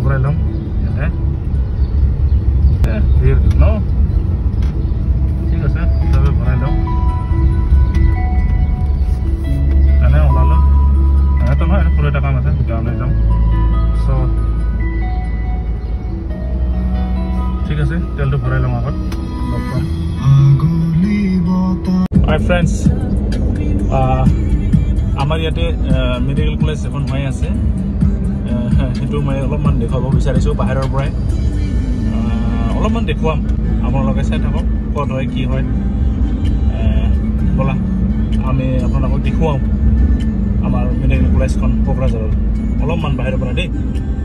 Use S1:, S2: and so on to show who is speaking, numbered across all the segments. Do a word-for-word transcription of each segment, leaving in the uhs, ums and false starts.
S1: ভৰাই ল'ম ইয়াতে ভিৰ ন ঠিক আছে তবে ভৰাই লওঁ এনে ওলালোঁ এনেতো নহয় সৰু এটা কাম আছে গাঁৱলৈ যাম চ' ঠিক আছে তেলটো ভৰাই লওঁ আগত লগ পাম হাই ফ্ৰেণ্ডছ আমাৰ ইয়াতে মেডিকেল কলেজ এখন হৈ আছে সেইটো মই অলপমান দেখুৱাব বিচাৰিছোঁ বাহিৰৰ পৰাই অলপমান দেখুৱাম আপোনালোকে চাই থাকক ক'ত হয় কি হয় ব'লা আমি আপোনালোকক দেখুৱাম আমাৰ মেডিকেল কলেজখন কোকৰাঝাৰৰ অলপমান বাহিৰৰ পৰা দেই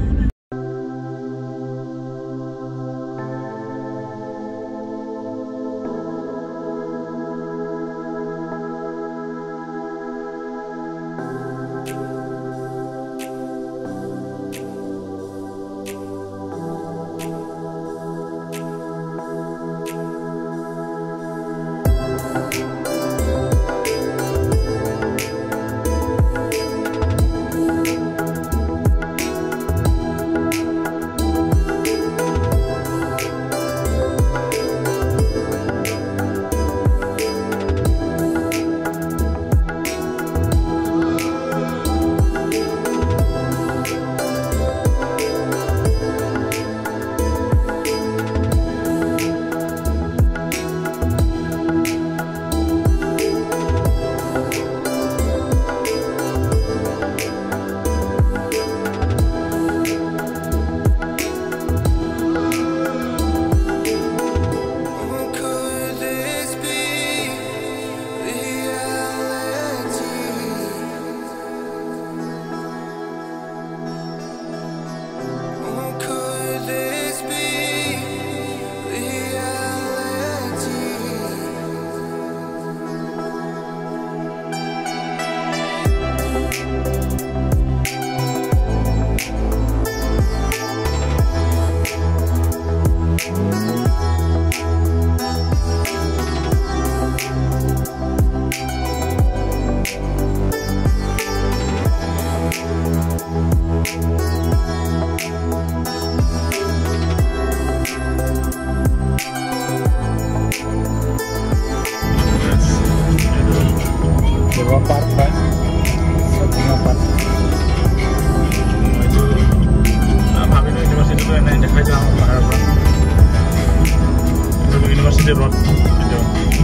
S1: University Road itu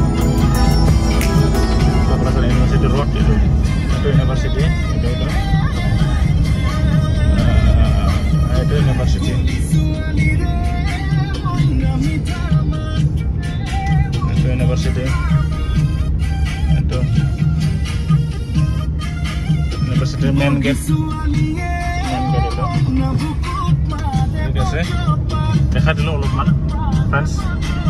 S1: Kokrajhar University Road itu itu university itu itu uh, itu university itu university itu university main gate main gate itu oke sih lihat dulu ulumman friends